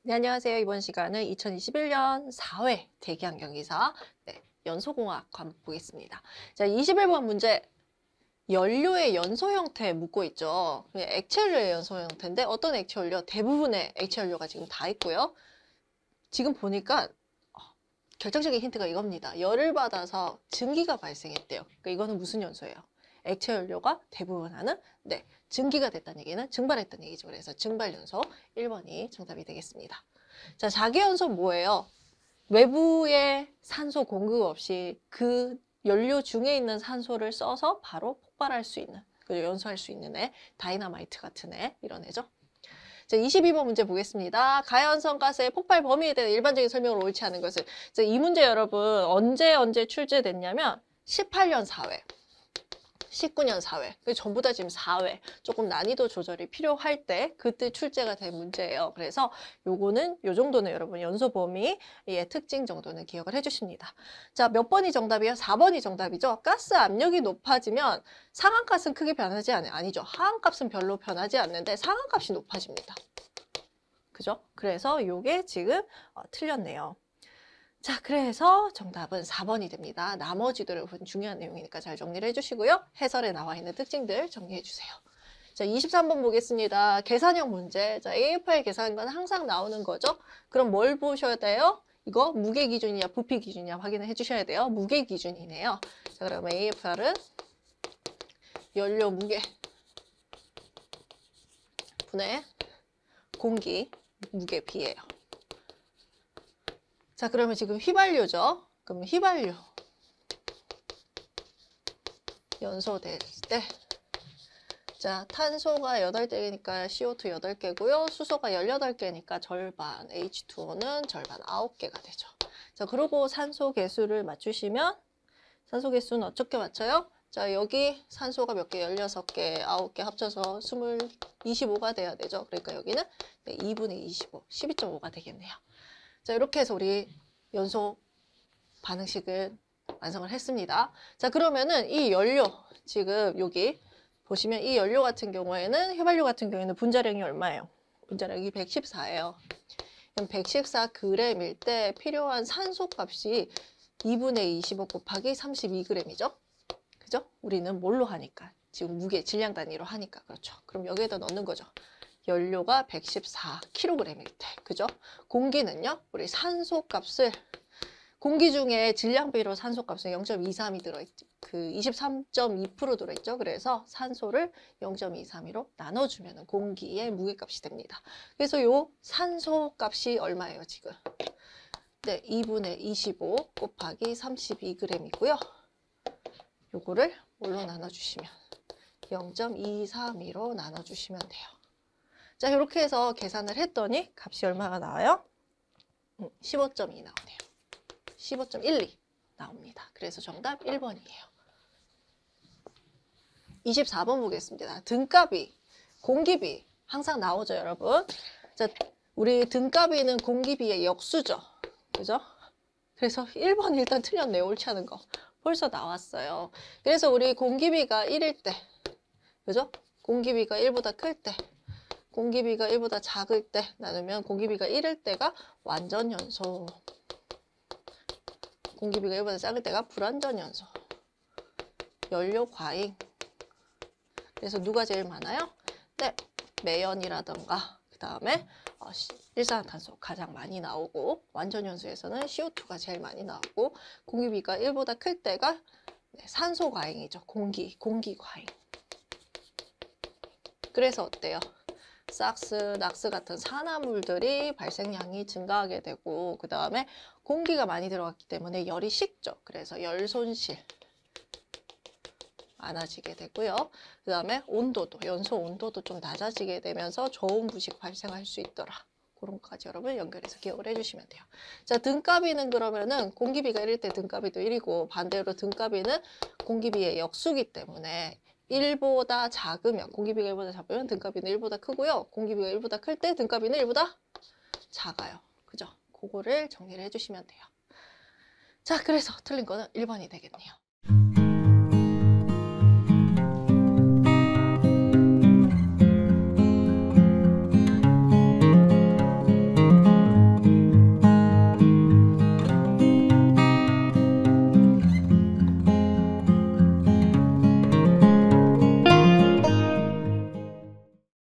네, 안녕하세요. 이번 시간은 2021년 4회 대기환경기사 연소공학 한번 보겠습니다. 자, 21번 문제. 연료의 연소 형태 묻고 있죠. 액체 연료의 연소 형태인데 어떤 액체 연료? 대부분의 액체 연료가 지금 다 있고요. 지금 보니까 결정적인 힌트가 이겁니다. 열을 받아서 증기가 발생했대요. 그러니까 이거는 무슨 연소예요? 액체 연료가 대부분 하는 증기가 됐다는 얘기는 증발했다는 얘기죠. 그래서 증발연소 1번이 정답이 되겠습니다. 자, 자기연소 뭐예요? 외부의 산소 공급 없이 그 연료 중에 있는 산소를 써서 바로 폭발할 수 있는, 연소할 수 있는 애, 다이너마이트 같은 애, 이런 애죠. 자, 22번 문제 보겠습니다. 가연성 가스의 폭발 범위에 대한 일반적인 설명으로 옳지 않은 것을. 자, 이 문제 여러분 언제 출제됐냐면 18년 4회. 19년 4회. 전부 다 지금 4회. 조금 난이도 조절이 필요할 때 그때 출제가 된 문제예요. 그래서 요거는 요 정도는 여러분 연소 범위의 특징 정도는 기억을 해주십니다. 자, 몇 번이 정답이에요? 4번이 정답이죠. 가스 압력이 높아지면 상한값은 크게 변하지 않아요. 아니죠. 하한값은 별로 변하지 않는데 상한값이 높아집니다. 그죠? 그래서 요게 지금 틀렸네요. 자, 그래서 정답은 4번이 됩니다. 나머지들은 중요한 내용이니까 잘 정리를 해주시고요. 해설에 나와 있는 특징들 정리해주세요. 자, 23번 보겠습니다. 계산형 문제. 자, AFI 계산한 건 항상 나오는 거죠. 그럼 뭘 보셔야 돼요? 이거 무게 기준이냐 부피 기준이냐 확인을 해주셔야 돼요. 무게 기준이네요. 자, 그러면 AFR은 연료 무게 분의 공기 무게 비예요. 자, 그러면 지금 휘발유죠. 그럼 휘발유 연소될 때, 자, 탄소가 8개니까 CO2 8개고요. 수소가 18개니까 절반, H2O는 절반 9개가 되죠. 자, 그리고 산소 개수를 맞추시면, 산소 개수는 어떻게 맞춰요? 자, 여기 산소가 몇 개? 16개, 9개 합쳐서 25가 돼야 되죠. 그러니까 여기는 2분의 25, 12.5가 되겠네요. 자, 이렇게 해서 우리 연소 반응식을 완성을 했습니다. 자, 그러면은 이 연료, 지금 여기 보시면 이 연료 같은 경우에는, 휘발유 같은 경우에는 분자량이 얼마예요? 분자량이 114예요. 그럼 114g일 때 필요한 산소 값이 2분의 25 곱하기 32g이죠? 그죠? 우리는 뭘로 하니까? 지금 무게, 질량 단위로 하니까. 그렇죠. 그럼 여기에다 넣는 거죠. 연료가 114kg일 때, 그죠? 공기는요, 우리 산소 값을, 공기 중에 질량비로 산소 값은 0.23이 들어있죠. 그 23.2% 들어있죠. 그래서 산소를 0.232로 나눠주면 공기의 무게값이 됩니다. 그래서 요 산소 값이 얼마예요, 지금? 네, 2분의 25 곱하기 32g이고요. 요거를 뭘로 나눠주시면? 0.232로 나눠주시면 돼요. 자, 이렇게 해서 계산을 했더니 값이 얼마가 나와요? 15.2 나오네요. 15.12 나옵니다. 그래서 정답 1번이에요. 24번 보겠습니다. 등가비, 공기비 항상 나오죠, 여러분. 자, 우리 등가비는 공기비의 역수죠. 그죠? 그래서 1번 일단 틀렸네요. 옳지 않은 거. 벌써 나왔어요. 그래서 우리 공기비가 1일 때, 그죠? 공기비가 1보다 클 때, 공기비가 1보다 작을 때 나누면 공기비가 1일 때가 완전 연소, 공기비가 1보다 작을 때가 불완전 연소, 연료 과잉. 그래서 누가 제일 많아요? 네, 매연이라던가 그 다음에 일산화탄소 가장 많이 나오고, 완전 연소에서는 CO2가 제일 많이 나오고, 공기비가 1보다 클 때가 산소 과잉이죠. 공기 과잉. 그래서 어때요? 삭스, 낙스 같은 산화물들이 발생량이 증가하게 되고, 그 다음에 공기가 많이 들어갔기 때문에 열이 식죠. 그래서 열 손실 많아지게 되고요. 그 다음에 온도도, 연소 온도도 좀 낮아지게 되면서 저온 부식 발생할 수 있더라. 그런 것까지 여러분 연결해서 기억을 해주시면 돼요. 자, 등가비는 그러면은 공기비가 1일 때 등가비도 1이고, 반대로 등가비는 공기비의 역수기 때문에 1보다 작으면, 공기비가 1보다 작으면 등가비는 1보다 크고요. 공기비가 1보다 클 때 등가비는 1보다 작아요. 그죠? 그거를 정리를 해주시면 돼요. 자, 그래서 틀린 거는 1번이 되겠네요.